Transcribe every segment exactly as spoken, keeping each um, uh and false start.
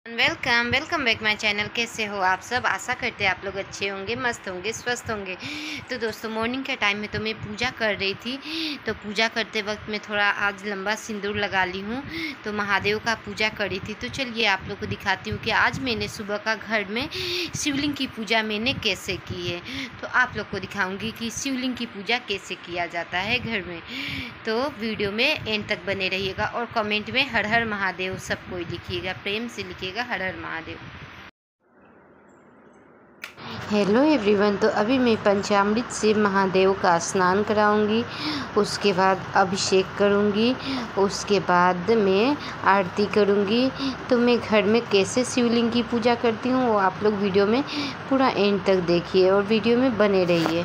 Welcome welcome back my channel. कैसे हो आप सब? आशा करते हैं आप लोग अच्छे होंगे, मस्त होंगे, स्वस्थ होंगे। तो दोस्तों, मॉर्निंग के टाइम में तो मैं पूजा कर रही थी। तो पूजा करते वक्त मैं थोड़ा आज लंबा सिंदूर लगा ली हूँ, तो महादेव का पूजा करी थी। तो चलिए आप लोग को दिखाती हूँ कि आज मैंने सुबह का घर में शिवलिंग की पूजा मैंने कैसे की है। तो आप लोग को दिखाऊँगी कि शिवलिंग की पूजा कैसे किया जाता है घर में। तो वीडियो में एंड तक बने रहिएगा और कमेंट में हर हर महादेव सब कोई लिखिएगा, प्रेम से लिखिएगा हर हर महादेव। Hello everyone. तो अभी मैं पंचामृत से महादेव का स्नान कराऊंगी, उसके बाद अभिषेक करूंगी, उसके बाद मैं आरती करूंगी। तो मैं घर में कैसे शिवलिंग की पूजा करती हूँ वो आप लोग वीडियो में पूरा एंड तक देखिए और वीडियो में बने रहिए।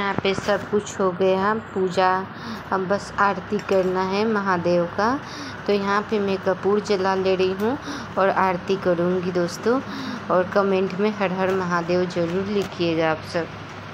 यहाँ पे सब कुछ हो गया पूजा, अब बस आरती करना है महादेव का। तो यहाँ पे मैं कपूर जला ले रही हूँ और आरती करूँगी दोस्तों। और कमेंट में हर हर महादेव ज़रूर लिखिएगा आप सब।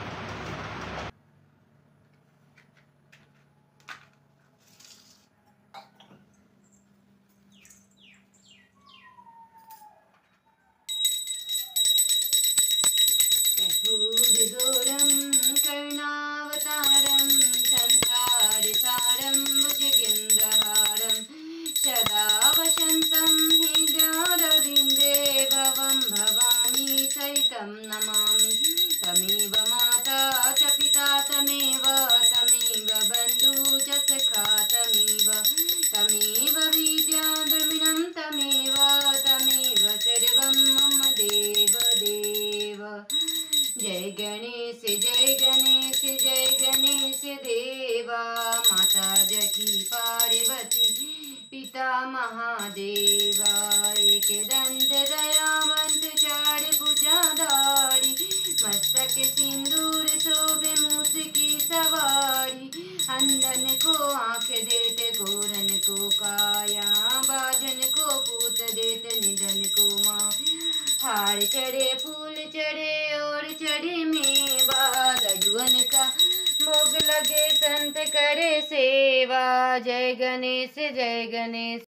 कर्पूरगौरं करुणावतारं संसारसारं भुजगेन्द्रहारं सदा वसन्तं हृदयारविन्दे भवं भवानी सहितं नमामि। तमेव माता च पिता तमेव तमेव बन्धु च सखा तमेव तमेव विद्या द्रविणं तमेव तमेव सर्वं मम देव देव। जय गणेश जय गणेश जय गणेश देवा। माता जकी पार्वती पिता महादेवा। एक दंत दयावंत चार भुजाधारी मस्तक सिंदूर शोभे मूस की सवारी। अंधन को आँख देते घोरन को काया बाजन को पूत देते निधन को माँ। हार चढ़े फूल चढ़े और चढ़े मेवा लड्डुअन का भोग लगे संत करे सेवा। जय गणेश जय गणेश।